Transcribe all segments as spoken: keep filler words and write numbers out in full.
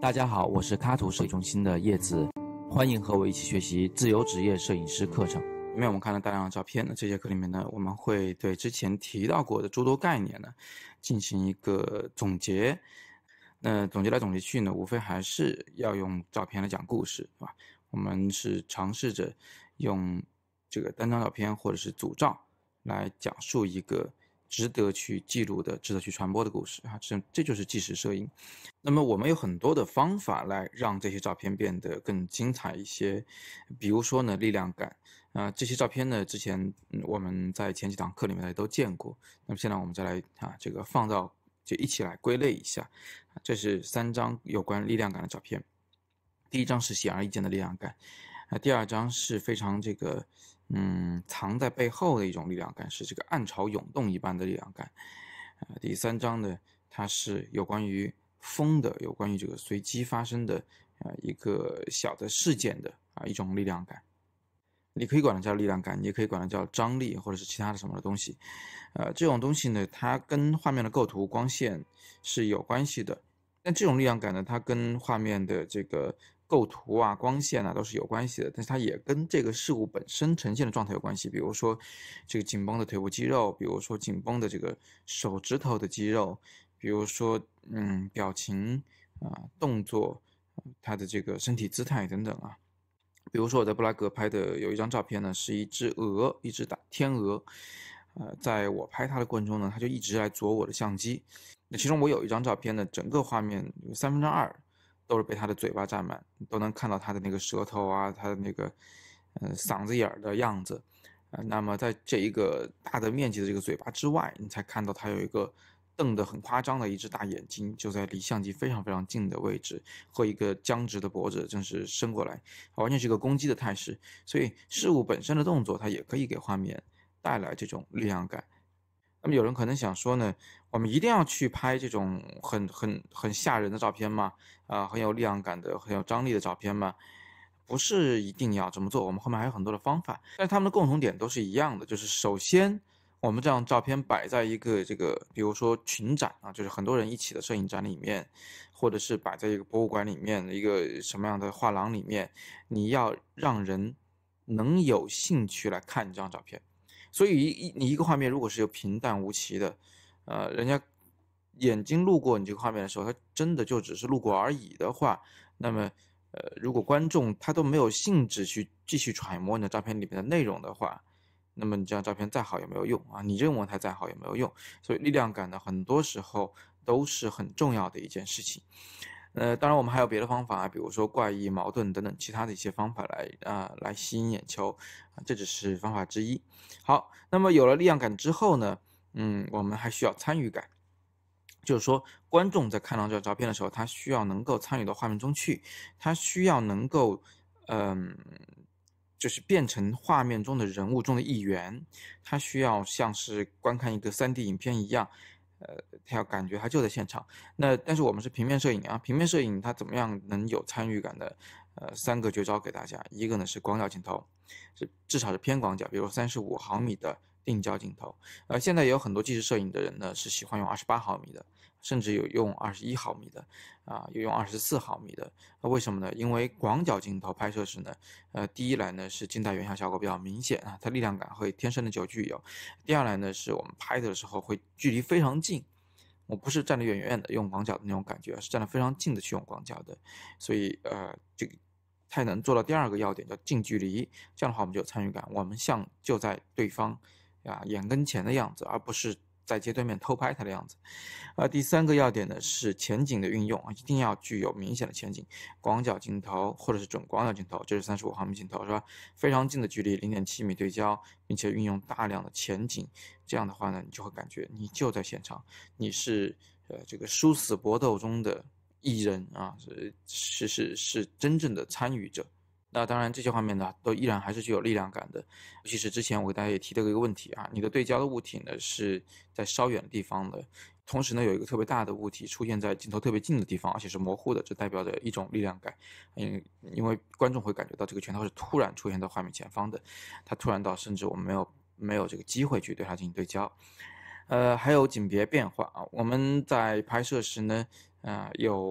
大家好，我是卡图摄影中心的叶子，欢迎和我一起学习自由职业摄影师课程。前面我们看了大量的照片，那这节课里面呢，我们会对之前提到过的诸多概念呢进行一个总结。那总结来总结去呢，无非还是要用照片来讲故事，是吧？我们是尝试着用这个单张照片或者是组照来讲述一个值得去记录的、值得去传播的故事啊，这这就是纪实摄影。那么我们有很多的方法来让这些照片变得更精彩一些，比如说呢，力量感啊、呃，这些照片呢，之前、嗯、我们在前几堂课里面都见过。那么现在我们再来啊，这个放到就一起来归类一下。这是三张有关力量感的照片。第一张是显而易见的力量感，啊，第二张是非常这个嗯藏在背后的一种力量感，是这个暗潮涌动一般的力量感。啊，第三张呢，它是有关于风的，有关于这个随机发生的啊一个小的事件的啊一种力量感。你可以管它叫力量感，你也可以管它叫张力，或者是其他的什么的东西。呃，这种东西呢，它跟画面的构图、光线是有关系的。但这种力量感呢，它跟画面的这个构图啊、光线啊都是有关系的，但是它也跟这个事物本身呈现的状态有关系。比如说这个紧绷的腿部肌肉，比如说紧绷的这个手指头的肌肉，比如说嗯表情啊、动作、它的这个身体姿态等等啊。比如说我在布拉格拍的有一张照片呢，是一只鹅，一只大天鹅。呃，在我拍它的过程中呢，它就一直来啄我的相机。那其中我有一张照片呢，整个画面有三分之二都是被它的嘴巴占满，都能看到它的那个舌头啊，它的那个呃嗓子眼的样子。呃，那么在这一个大的面积的这个嘴巴之外，你才看到它有一个瞪得很夸张的一只大眼睛，就在离相机非常非常近的位置，和一个僵直的脖子正是伸过来，完全是一个攻击的态势。所以事物本身的动作，它也可以给画面带来这种力量感。那么有人可能想说呢，我们一定要去拍这种很很很吓人的照片吗？啊、呃，很有力量感的、很有张力的照片吗？不是一定要这么做，我们后面还有很多的方法，但是他们的共同点都是一样的，就是首先我们这张照片摆在一个这个，比如说群展啊，就是很多人一起的摄影展里面，或者是摆在一个博物馆里面一个什么样的画廊里面，你要让人能有兴趣来看这张照片。所以一你一个画面如果是有平淡无奇的，呃，人家眼睛路过你这个画面的时候，他真的就只是路过而已的话，那么呃，如果观众他都没有兴致去继续揣摩你的照片里面的内容的话，那么你这张照片再好也没有用啊，你认为它再好也没有用。所以力量感呢，很多时候都是很重要的一件事情。呃，当然我们还有别的方法，比如说怪异、矛盾等等其他的一些方法来啊、呃、来吸引眼球啊，这只是方法之一。好，那么有了力量感之后呢，嗯，我们还需要参与感。就是说，观众在看到这张照片的时候，他需要能够参与到画面中去，他需要能够，嗯、呃，就是变成画面中的人物中的一员，他需要像是观看一个 三 D 影片一样，呃，他要感觉他就在现场。那但是我们是平面摄影啊，平面摄影它怎么样能有参与感的？呃，三个绝招给大家，一个呢是广角镜头，是至少是偏广角，比如三十五毫米的定焦镜头。呃，现在也有很多纪实摄影的人呢是喜欢用二十八毫米的，甚至有用二十一毫米的，啊、呃，有用二十四毫米的。那、呃、为什么呢？因为广角镜头拍摄时呢，呃，第一来呢是近代远小效果比较明显啊，它力量感会天生的就具有；第二来呢是我们拍的时候会距离非常近。我不是站得远远的用广角的那种感觉，而是站得非常近的去用广角的，所以呃，这个太能做到第二个要点叫近距离，这样的话我们就有参与感，我们像就在对方啊眼跟前的样子，而不是在街对面偷拍他的样子。呃，第三个要点呢是前景的运用，一定要具有明显的前景，广角镜头或者是准广角镜头，这是三十五毫米镜头是吧？非常近的距离，零点七米对焦，并且运用大量的前景，这样的话呢，你就会感觉你就在现场，你是呃这个殊死搏斗中的艺人啊，是是是是真正的参与者。那当然，这些画面呢，都依然还是具有力量感的。尤其是之前我给大家也提到一个问题啊，你的对焦的物体呢是在稍远的地方的，同时呢有一个特别大的物体出现在镜头特别近的地方，而且是模糊的，这代表着一种力量感。因因为观众会感觉到这个拳头是突然出现在画面前方的，它突然到甚至我们没有没有这个机会去对它进行对焦。呃，还有景别变化啊，我们在拍摄时呢，呃有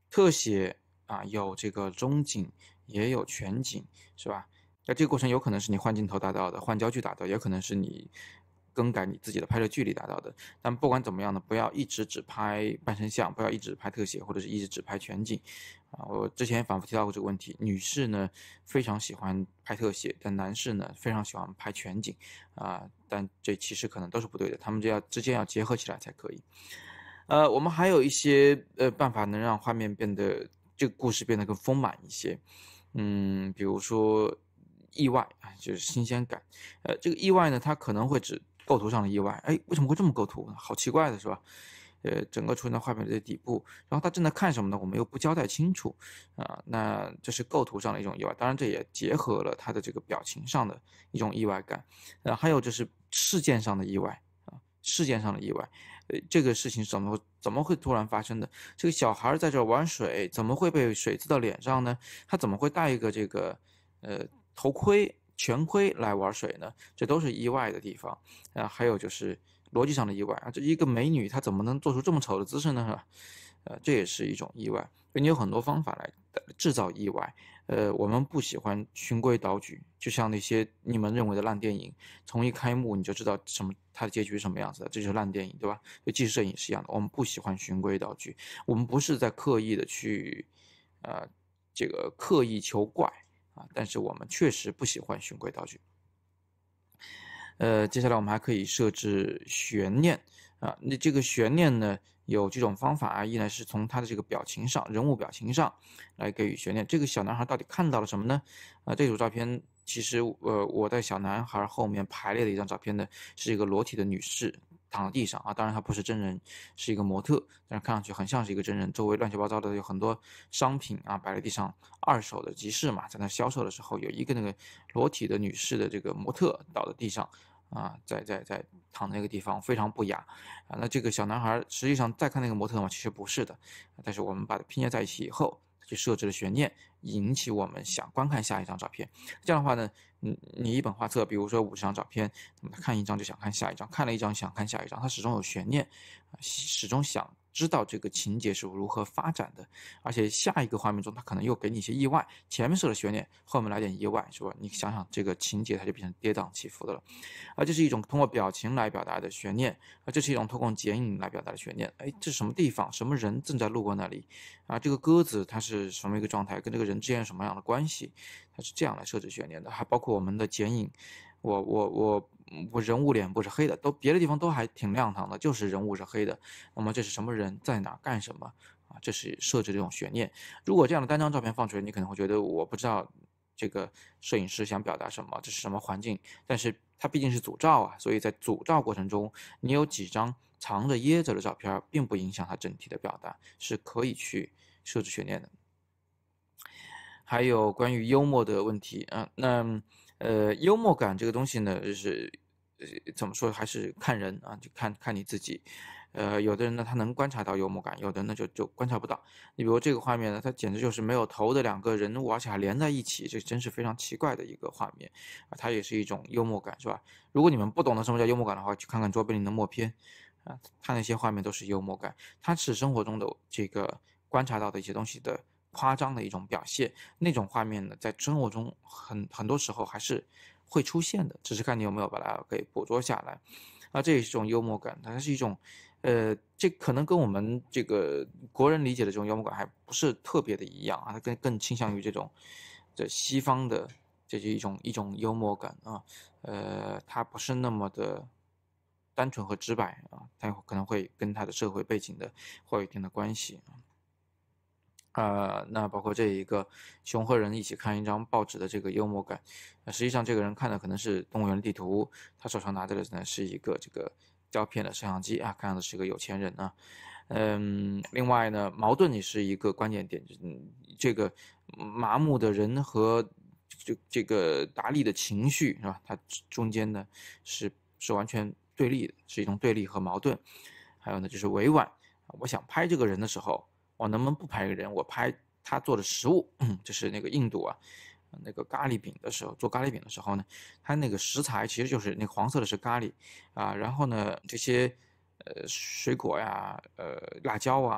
特写啊，有这个中景，也有全景，是吧？那这个过程有可能是你换镜头达到的，换焦距达到，也可能是你更改你自己的拍摄距离达到的。但不管怎么样呢，不要一直只拍半身像，不要一直拍特写，或者是一直只拍全景。啊，我之前反复提到过这个问题。女士呢非常喜欢拍特写，但男士呢非常喜欢拍全景，啊，但这其实可能都是不对的，他们这要之间要结合起来才可以。呃，我们还有一些呃办法能让画面变得这个故事变得更丰满一些。嗯，比如说意外啊，就是新鲜感。呃，这个意外呢，它可能会指构图上的意外。哎，为什么会这么构图呢？好奇怪的是吧？呃，整个出现在画面的底部，然后他正在看什么呢？我们又不交代清楚啊，那这是构图上的一种意外。当然，这也结合了他的这个表情上的一种意外感。呃，还有就是事件上的意外啊，事件上的意外。呃，这个事情怎么怎么会突然发生的？这个小孩在这玩水，怎么会被水滋到脸上呢？他怎么会戴一个这个呃头盔、全盔来玩水呢？这都是意外的地方。啊，还有就是逻辑上的意外啊，这一个美女她怎么能做出这么丑的姿势呢？是吧？呃，这也是一种意外。你有很多方法来制造意外。呃，我们不喜欢循规蹈矩，就像那些你们认为的烂电影，从一开幕你就知道什么它的结局是什么样子的，这就是烂电影，对吧？纪实摄影是一样的，我们不喜欢循规蹈矩，我们不是在刻意的去，呃，这个刻意求怪啊，但是我们确实不喜欢循规蹈矩。呃，接下来我们还可以设置悬念啊，那这个悬念呢，有几种方法啊，一呢是从他的这个表情上，人物表情上来给予悬念。这个小男孩到底看到了什么呢？啊，这组照片其实呃，我在小男孩后面排列的一张照片呢，是一个裸体的女士躺在地上啊，当然她不是真人，是一个模特，但是看上去很像是一个真人。周围乱七八糟的有很多商品啊摆在地上，二手的集市嘛，在那销售的时候，有一个那个裸体的女士的这个模特倒在地上。啊，在在在躺那个地方非常不雅啊。那这个小男孩实际上再看那个模特嘛，其实不是的，但是我们把它拼接在一起以后，就设置了悬念，引起我们想观看下一张照片。这样的话呢，你你一本画册，比如说五十张照片，那么他看一张就想看下一张，看了一张想看下一张，他始终有悬念，始终想知道这个情节是如何发展的，而且下一个画面中他可能又给你一些意外，前面设了悬念，后面来点意外，是吧？你想想这个情节它就变成跌宕起伏的了。啊，这是一种通过表情来表达的悬念，啊，这是一种通过剪影来表达的悬念。哎，这是什么地方？什么人正在路过那里？啊，这个鸽子它是什么一个状态？跟这个人之间有什么样的关系？它是这样来设置悬念的。还包括我们的剪影，我我我我人物脸部是黑的，都别的地方都还挺亮堂的，就是人物是黑的。那么这是什么人在哪干什么？啊，这是设置这种悬念。如果这样的单张照片放出来，你可能会觉得我不知道这个摄影师想表达什么，这是什么环境？但是它毕竟是组照啊，所以在组照过程中，你有几张藏着掖着的照片，并不影响它整体的表达，是可以去设置悬念的。还有关于幽默的问题啊，那呃，幽默感这个东西呢，就是呃怎么说，还是看人啊，就看看你自己。呃，有的人呢，他能观察到幽默感，有的人呢就就观察不到。你比如这个画面呢，它简直就是没有头的两个人物，而且还连在一起，这真是非常奇怪的一个画面啊！它也是一种幽默感，是吧？如果你们不懂得什么叫幽默感的话，去看看卓别林的默片啊，他那些画面都是幽默感，他是生活中的这个观察到的一些东西的夸张的一种表现。那种画面呢，在生活中很很多时候还是会出现的，只是看你有没有把它给捕捉下来。啊，这也是一种幽默感，它是一种，呃，这可能跟我们这个国人理解的这种幽默感还不是特别的一样啊，它更更倾向于这种，这西方的这是一种一种幽默感啊，呃，它不是那么的单纯和直白啊，它可能会跟它的社会背景的会有一定的关系啊。呃，那包括这一个熊和人一起看一张报纸的这个幽默感，呃，实际上这个人看的可能是动物园的地图，他手上拿着的呢是一个这个胶片的摄像机啊，看样子是个有钱人啊。嗯，另外呢，矛盾也是一个关键点，嗯，这个麻木的人和这这个达利的情绪是吧？它中间呢是是完全对立的，是一种对立和矛盾。还有呢，就是委婉，我想拍这个人的时候。我能不能不拍一个人？我拍他做的食物，就是那个印度啊，那个咖喱饼的时候，做咖喱饼的时候呢，它那个食材其实就是那黄色的是咖喱啊，然后呢，这些呃水果呀，呃辣椒啊，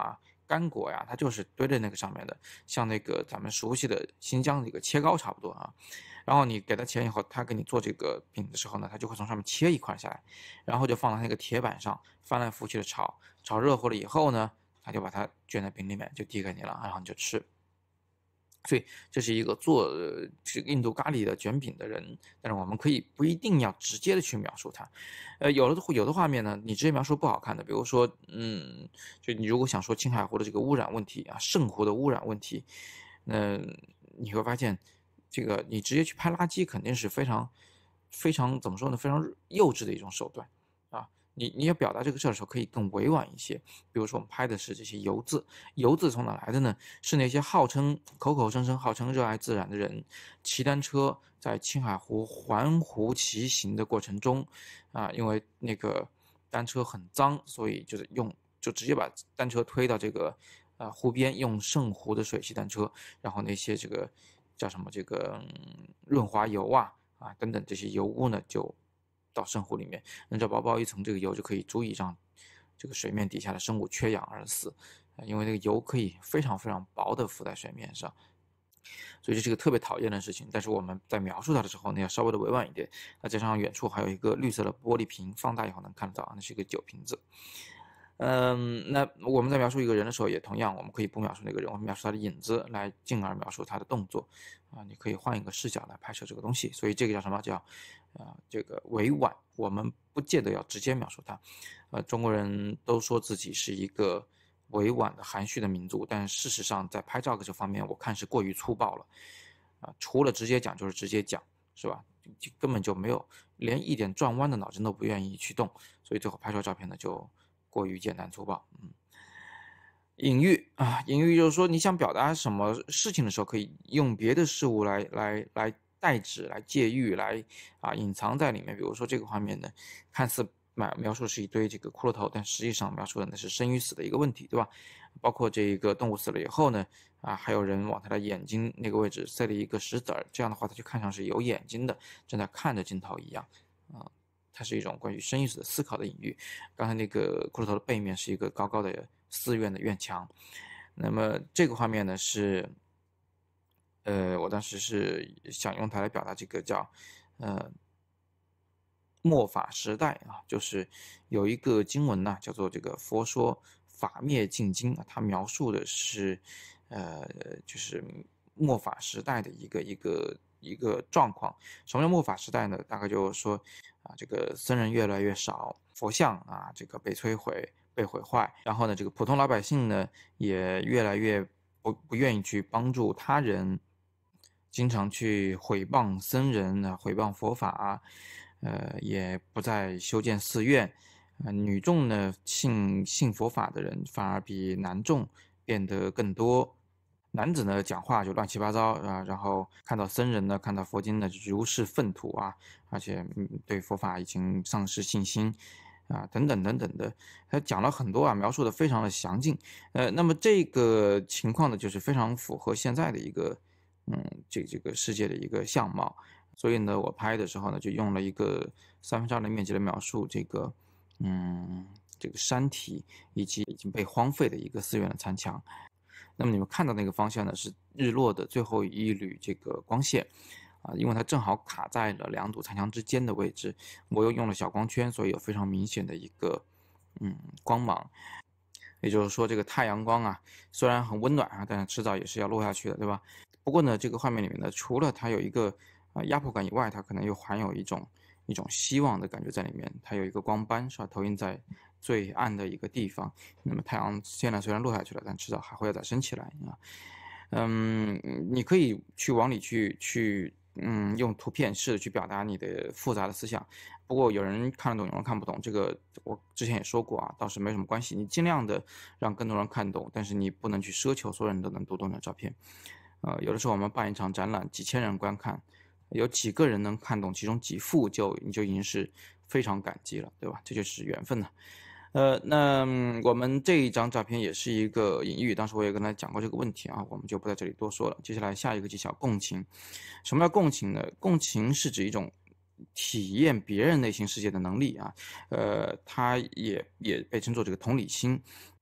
干果呀，它就是堆在那个上面的，像那个咱们熟悉的新疆的一个切糕差不多啊。然后你给他钱以后，他给你做这个饼的时候呢，他就会从上面切一块下来，然后就放到那个铁板上，翻来覆去的炒，炒热乎了以后呢，他就把它卷在饼里面，就递给你了，然后你就吃。所以这是一个做这个印度咖喱的卷饼的人，但是我们可以不一定要直接的去描述它，呃，有的有的画面呢，你直接描述不好看的，比如说，嗯，就你如果想说青海湖的这个污染问题啊，圣湖的污染问题，那你会发现，这个你直接去拍垃圾肯定是非常非常怎么说呢，非常幼稚的一种手段啊。你你要表达这个事儿的时候，可以更委婉一些。比如说，我们拍的是这些游字，游字从哪来的呢？是那些号称口口声声号称热爱自然的人，骑单车在青海湖环湖骑行的过程中，啊，因为那个单车很脏，所以就是用就直接把单车推到这个呃湖边，用圣湖的水洗单车，然后那些这个叫什么这个、嗯、润滑油啊啊等等这些油污呢就到圣湖里面，只要薄薄一层这个油就可以足以让这个水面底下的生物缺氧而死，因为那个油可以非常非常薄的浮在水面上，所以这是一个特别讨厌的事情。但是我们在描述它的时候呢，要稍微的委婉一点。那加上远处还有一个绿色的玻璃瓶，放大以后能看得到，那是一个酒瓶子。嗯，那我们在描述一个人的时候也同样，我们可以不描述那个人，我们描述他的影子，来进而描述他的动作啊。你可以换一个视角来拍摄这个东西，所以这个叫什么？叫啊，这个委婉。我们不见得要直接描述它。呃，中国人都说自己是一个委婉的、含蓄的民族，但事实上在拍照这方面，我看是过于粗暴了。啊，除了直接讲就是直接讲，是吧？根本就没有，连一点转弯的脑筋都不愿意去动，所以最后拍出照片呢就过于简单粗暴。嗯，隐喻啊，隐喻就是说你想表达什么事情的时候，可以用别的事物来来来代指、来借喻、来啊隐藏在里面。比如说这个画面呢，看似描描述是一堆这个骷髅头，但实际上描述的呢是生与死的一个问题，对吧？包括这个动物死了以后呢，啊，还有人往它的眼睛那个位置塞了一个石子儿，这样的话它就看上是有眼睛的，正在看着镜头一样，啊。它是一种关于生与死的思考的隐喻。刚才那个骷髅头的背面是一个高高的寺院的院墙，那么这个画面呢是，呃，我当时是想用它来表达这个叫，呃，末法时代啊，就是有一个经文呢，叫做这个佛说法灭尽经啊，它描述的是，呃，就是末法时代的一个一个一个状况。什么叫末法时代呢？大概就是说。啊，这个僧人越来越少，佛像啊，这个被摧毁、被毁坏，然后呢，这个普通老百姓呢，也越来越不不愿意去帮助他人，经常去毁谤僧人啊，毁谤佛法，呃，也不再修建寺院，呃，女众呢信信佛法的人反而比男众变得更多。男子呢讲话就乱七八糟啊，然后看到僧人呢，看到佛经呢，如释粪土啊，而且对佛法已经丧失信心啊，等等等等的，他讲了很多啊，描述的非常的详尽。呃，那么这个情况呢，就是非常符合现在的一个嗯，这这个世界的一个相貌。所以呢，我拍的时候呢，就用了一个三分之二的面积来描述这个嗯这个山体以及已经被荒废的一个寺院的残墙。那么你们看到那个方向呢，是日落的最后一缕这个光线，啊，因为它正好卡在了两堵残墙之间的位置，我又用了小光圈，所以有非常明显的一个嗯光芒。也就是说，这个太阳光啊，虽然很温暖啊，但是迟早也是要落下去的，对吧？不过呢，这个画面里面呢，除了它有一个啊压迫感以外，它可能又含有一种一种希望的感觉在里面。它有一个光斑是吧，投影在最暗的一个地方。那么太阳现在虽然落下去了，但迟早还会再升起来啊。嗯，你可以去往里去去，嗯，用图片试着去表达你的复杂的思想。不过有人看得懂，有人看不懂，这个我之前也说过啊，倒是没什么关系。你尽量的让更多人看懂，但是你不能去奢求所有人都能读懂你的照片。呃，有的时候我们办一场展览，几千人观看，有几个人能看懂其中几幅，就你就已经是非常感激了，对吧？这就是缘分了。呃，那我们这一张照片也是一个隐喻，当时我也跟他讲过这个问题啊，我们就不在这里多说了。接下来下一个技巧，共情。什么叫共情呢？共情是指一种体验别人内心世界的能力啊，呃，它也也被称作这个同理心。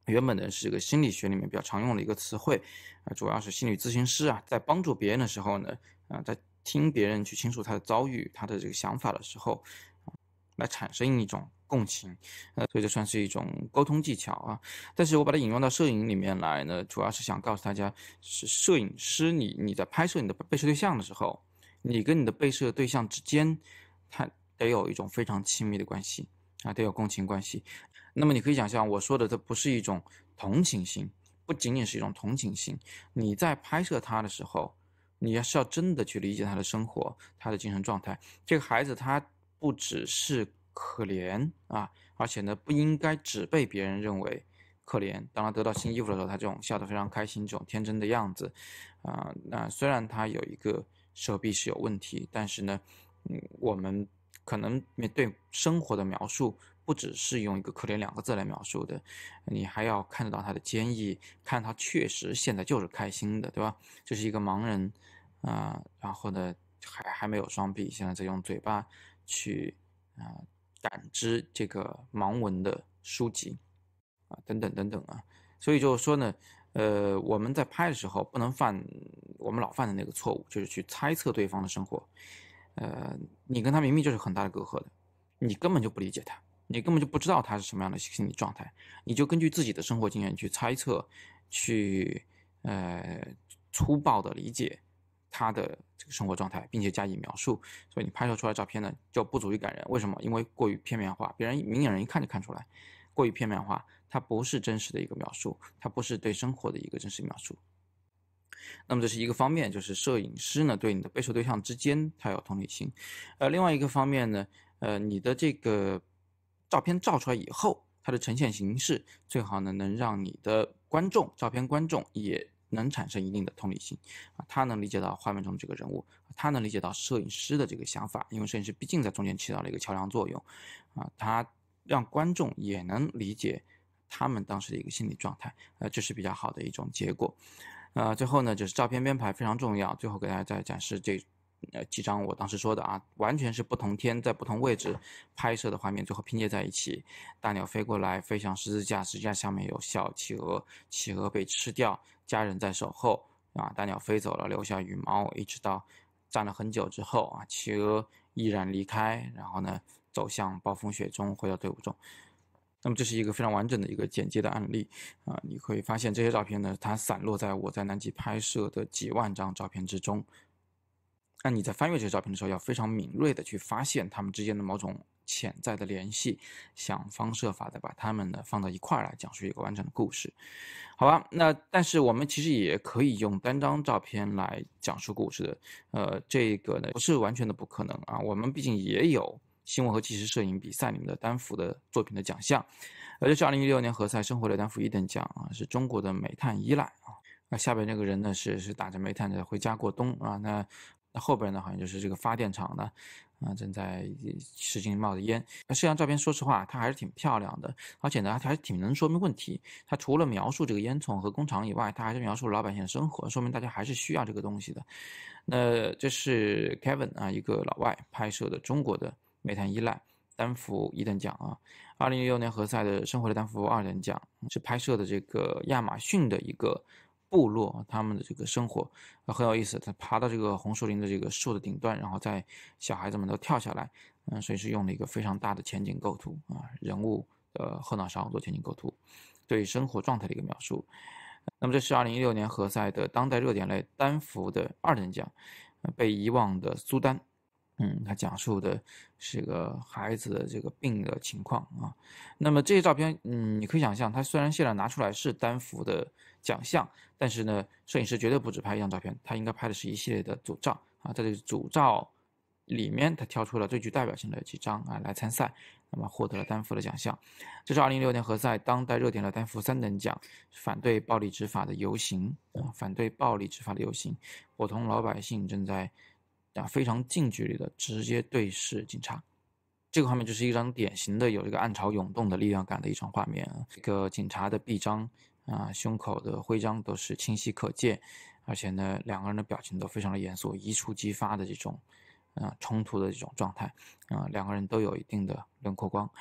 原本呢是这个心理学里面比较常用的一个词汇，啊，主要是心理咨询师啊，在帮助别人的时候呢，啊，在听别人去倾诉他的遭遇、他的这个想法的时候，啊，来产生一种共情，呃，所以这算是一种沟通技巧啊。但是我把它引用到摄影里面来呢，主要是想告诉大家，是摄影师你你在拍摄你的被摄对象的时候，你跟你的被摄对象之间，它得有一种非常亲密的关系啊，得有共情关系。那么你可以想象，我说的这不是一种同情心，不仅仅是一种同情心。你在拍摄他的时候，你要是要真的去理解他的生活，他的精神状态。这个孩子他不只是可怜啊，而且呢，不应该只被别人认为可怜。当他得到新衣服的时候，他这种笑得非常开心、这种天真的样子，啊，那虽然他有一个手臂是有问题，但是呢，嗯，我们可能面对生活的描述。不只是用一个可怜两个字来描述的，你还要看得到他的坚毅，看他确实现在就是开心的，对吧？这是一个盲人啊、呃，然后呢还还没有双臂，现在在用嘴巴去啊、呃、感知这个盲文的书籍啊等等等等啊，所以就是说呢，呃，我们在拍的时候不能犯我们老犯的那个错误，就是去猜测对方的生活，呃，你跟他明明就是很大的隔阂的，你根本就不理解他。你根本就不知道他是什么样的心理状态，你就根据自己的生活经验去猜测，去呃粗暴的理解他的这个生活状态，并且加以描述，所以你拍摄出来的照片呢就不足以感人。为什么？因为过于片面化，别人明眼人一看就看出来，过于片面化，它不是真实的一个描述，它不是对生活的一个真实描述。那么这是一个方面，就是摄影师呢对你的被摄对象之间他有同理心，呃，另外一个方面呢，呃，你的这个照片照出来以后，它的呈现形式最好呢能让你的观众，照片观众也能产生一定的同理心啊，他能理解到画面中的这个人物，他能理解到摄影师的这个想法，因为摄影师毕竟在中间起到了一个桥梁作用啊，他让观众也能理解他们当时的一个心理状态，呃，这是比较好的一种结果。呃，最后呢，就是照片编排非常重要。最后给大家再展示这呃几张我当时说的啊，完全是不同天在不同位置拍摄的画面，最后拼接在一起。大鸟飞过来，飞向十字架，十字架下面有小企鹅，企鹅被吃掉，家人在守候啊。大鸟飞走了，留下羽毛，一直到站了很久之后啊，企鹅毅然离开，然后呢，走向暴风雪中，回到队伍中。那么这是一个非常完整的一个简介的案例啊，你会发现这些照片呢，它散落在我在南极拍摄的几万张照片之中。那你在翻阅这些照片的时候，要非常敏锐的去发现它们之间的某种潜在的联系，想方设法的把它们呢放到一块儿来讲述一个完整的故事。好吧，那但是我们其实也可以用单张照片来讲述故事的，呃，这个呢不是完全的不可能啊，我们毕竟也有新闻和纪实摄影比赛里面的丹佛的作品的奖项，呃，这是二零一六年何塞生活的丹佛一等奖啊，是中国的煤炭依赖啊。那下边那个人呢是是打着煤炭的回家过冬啊，那那后边呢好像就是这个发电厂呢啊正在使劲冒着烟。那这张照片说实话它还是挺漂亮的，而且呢它还是挺能说明问题。它除了描述这个烟囱和工厂以外，它还是描述了老百姓的生活，说明大家还是需要这个东西的。那这是 Kevin 啊，一个老外拍摄的中国的煤炭依赖丹佛一等奖啊。二零一六年何塞的生活的丹佛二等奖是拍摄的这个亚马逊的一个部落，他们的这个生活很有意思。他爬到这个红树林的这个树的顶端，然后在小孩子们都跳下来，嗯，所以是用了一个非常大的前景构图啊，人物的后脑勺做前景构图，对生活状态的一个描述。那么这是二零一六年何塞的当代热点类丹佛的二等奖，被遗忘的苏丹。嗯，他讲述的是个孩子的这个病的情况啊。那么这些照片，嗯，你可以想象，他虽然现在拿出来是丹佛的奖项，但是呢，摄影师绝对不只拍一张照片，他应该拍的是一系列的组照啊。在这个组照里面，他挑出了最具代表性的几张啊来参赛，那么获得了丹佛的奖项。这是二零一六年何塞当代热点的丹佛三等奖，反对暴力执法的游行啊，反对暴力执法的游行，普通老百姓正在啊非常近距离的直接对视警察。这个画面就是一张典型的有这个暗潮涌动的力量感的一张画面啊，这个警察的臂章啊、胸口的徽章都是清晰可见，而且呢，两个人的表情都非常的严肃，一触即发的这种啊冲突的这种状态啊，两个人都有一定的轮廓光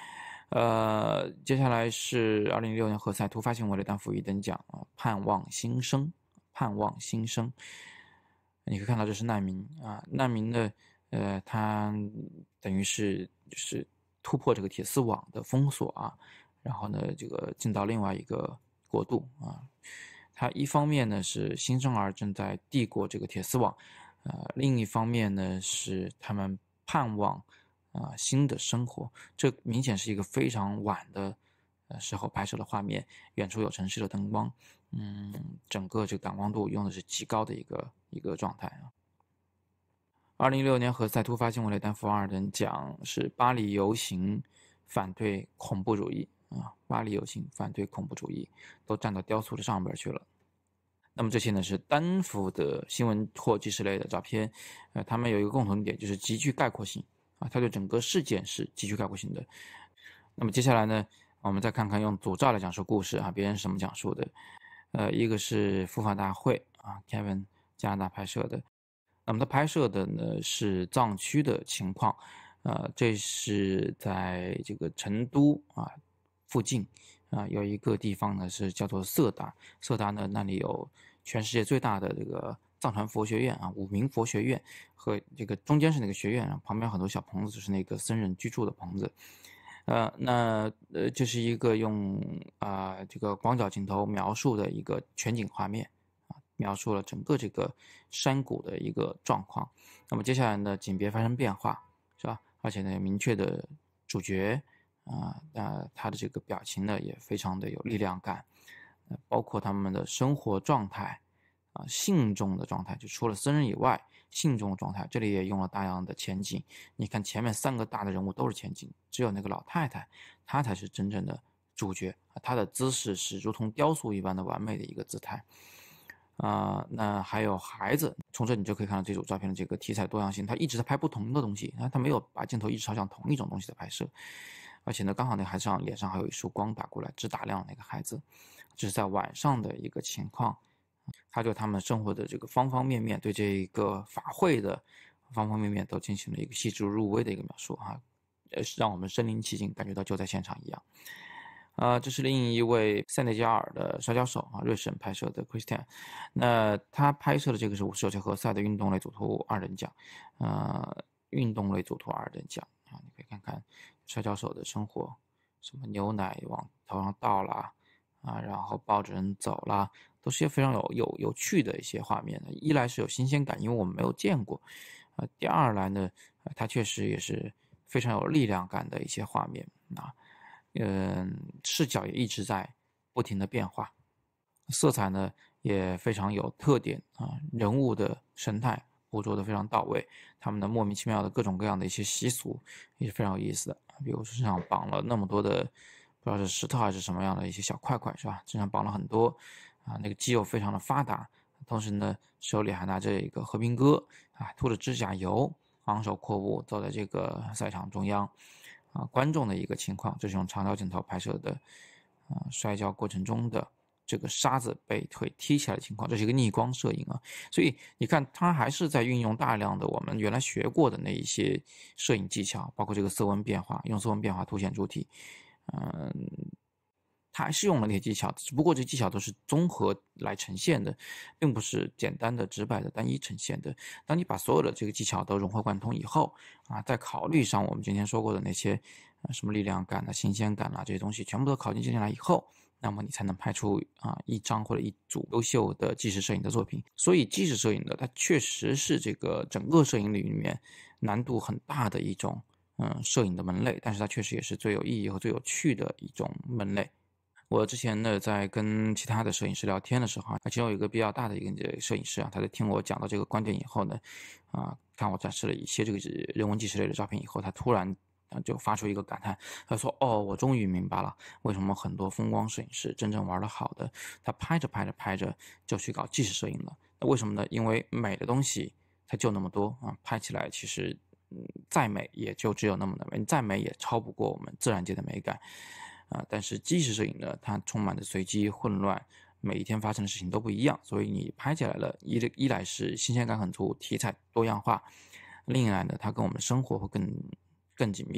呃，接下来是二零一六年何塞突发性维雷丹赋一等奖啊，盼望新生，盼望新生。你可以看到这是难民啊，难民的呃，他等于是就是突破这个铁丝网的封锁啊，然后呢，这个进到另外一个国度啊。他一方面呢是新生儿正在递过这个铁丝网，呃，另一方面呢是他们盼望啊、呃、新的生活。这明显是一个非常晚的呃时候拍摄的画面，远处有城市的灯光，嗯，整个这个感光度用的是极高的一个一个状态啊。二零一六年何塞突发性维雷丹负二等奖是巴黎游行反对恐怖主义啊，巴黎游行反对恐怖主义都站到雕塑的上边去了。那么这些呢是单幅的新闻或纪实类的照片，呃，他们有一个共同点，就是极具概括性啊，它对整个事件是极具概括性的。那么接下来呢，我们再看看用组照来讲述故事啊，别人是怎么讲述的。呃，一个是复发大会啊 ，Kevin 加拿大拍摄的。那么他拍摄的呢是藏区的情况，呃，这是在这个成都啊附近啊有一个地方呢是叫做色达，色达呢那里有全世界最大的这个藏传佛学院啊，五明佛学院和这个中间是那个学院，旁边很多小棚子，就是那个僧人居住的棚子。呃，那呃这是一个用啊、呃、这个广角镜头描述的一个全景画面。描述了整个这个山谷的一个状况。那么接下来呢，景别发生变化，是吧？而且呢，有明确的主角啊，那他的这个表情呢，也非常的有力量感，呃，包括他们的生活状态啊，信众的状态，就除了僧人以外，信众的状态，这里也用了大量的前景。你看前面三个大的人物都是前景，只有那个老太太，她才是真正的主角，她的姿势是如同雕塑一般的完美的一个姿态。啊、呃，那还有孩子，从这你就可以看到这组照片的这个题材多样性，他一直在拍不同的东西，他没有把镜头一直朝向同一种东西的拍摄，而且呢，刚好那孩子上脸上还有一束光打过来，只打亮那个孩子，这是在晚上的一个情况，他对他们生活的这个方方面面，对这个法会的方方面面都进行了一个细致入微的一个描述哈，呃，让我们身临其境，感觉到就在现场一样。啊，这是另一位塞内加尔的摔跤手啊，瑞士人拍摄的 Christian， 那他拍摄的这个是五十九届何塞的运动类组图二等奖，呃，运动类组图二等奖啊，你可以看看摔跤手的生活，什么牛奶往头上倒啦，啊，然后抱着人走啦，都是些非常有有有趣的一些画面。一来是有新鲜感，因为我们没有见过，啊，第二来呢，它确实也是非常有力量感的一些画面啊。嗯，视角也一直在不停的变化，色彩呢也非常有特点啊，人物的神态捕捉的非常到位，他们的莫名其妙的各种各样的一些习俗也是非常有意思的，比如身上绑了那么多的，不知道是石头还是什么样的一些小块块，是吧？身上绑了很多啊，那个肌肉非常的发达，同时呢手里还拿着一个和平鸽啊，涂着指甲油，昂首阔步走在这个赛场中央。啊，观众的一个情况，这是用长焦镜头拍摄的，啊，摔跤过程中的这个沙子被腿踢起来的情况，这是一个逆光摄影啊，所以你看，它还是在运用大量的我们原来学过的那一些摄影技巧，包括这个色温变化，用色温变化凸显主体，嗯。它还是用了那些技巧，只不过这技巧都是综合来呈现的，并不是简单的、直白的、单一呈现的。当你把所有的这个技巧都融会贯通以后，啊，再考虑上我们今天说过的那些，呃，什么力量感啊、新鲜感啊这些东西，全部都考进进来以后，那么你才能拍出啊一张或者一组优秀的纪实摄影的作品。所以纪实摄影呢，它确实是这个整个摄影领域里面难度很大的一种嗯摄影的门类，但是它确实也是最有意义和最有趣的一种门类。我之前呢，在跟其他的摄影师聊天的时候啊，其中有一个比较大的一个摄影师啊，他在听我讲到这个观点以后呢，啊，看我展示了一些这个人文纪实类的照片以后，他突然就发出一个感叹，他说：“哦，我终于明白了，为什么很多风光摄影师真正玩得好的，他拍着拍着拍着就去搞纪实摄影了。那为什么呢？因为美的东西它就那么多啊，拍起来其实嗯再美也就只有那么的美，再美也超不过我们自然界的美感。”啊，但是纪实摄影呢，它充满着随机混乱，每一天发生的事情都不一样，所以你拍起来了，一一来是新鲜感很足，题材多样化，另一来呢，它跟我们生活会更更紧密的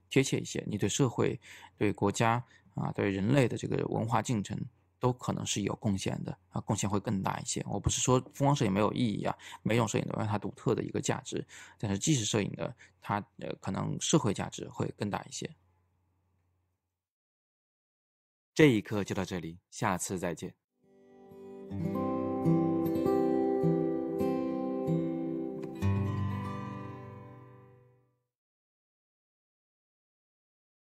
贴切一些，你对社会、对国家啊、对人类的这个文化进程都可能是有贡献的啊，贡献会更大一些。我不是说风光摄影没有意义啊，每种摄影都有它独特的一个价值，但是纪实摄影的它呃可能社会价值会更大一些。这一课就到这里，下次再见。